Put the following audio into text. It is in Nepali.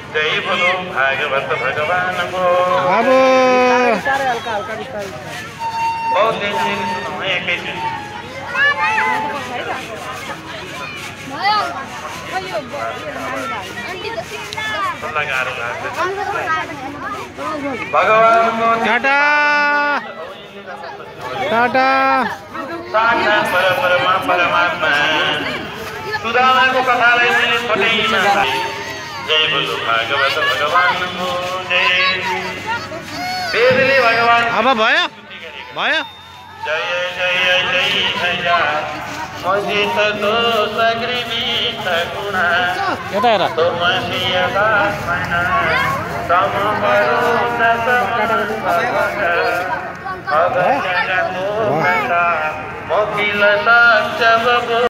जय बोलो भागवत भगवान को। बाबू बहुत दिन से सुनो एक ही दिन। भगवान को टाटा टाटा साक्षात परमात्मा सुदामा को कथालाई मैले छोटैमा जय बोलो भागवत भगवान को जय। वेदले भगवान अब भयो भयो जय जय जय जय मजित दोष गृहीत गुणा यता हेर तमसीय दासमना समपरो अगजगतो मोकिल साक्ष